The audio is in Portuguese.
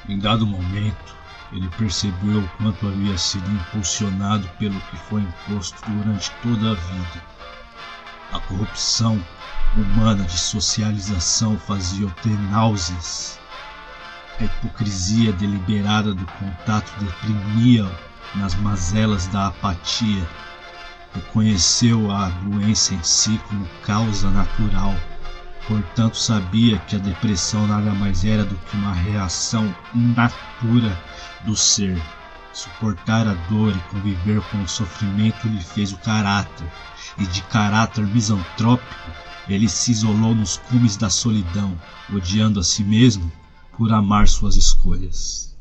Em dado momento, ele percebeu o quanto havia sido impulsionado pelo que foi imposto durante toda a vida. A corrupção humana de socialização fazia-o ter náuseas. A hipocrisia deliberada do contato deprimia-o nas mazelas da apatia. Reconheceu a doença em si como causa natural. Portanto, sabia que a depressão nada mais era do que uma reação inatura do ser. Suportar a dor e conviver com o sofrimento lhe fez o caráter, e de caráter misantrópico, ele se isolou nos cumes da solidão, odiando a si mesmo por amar suas escolhas.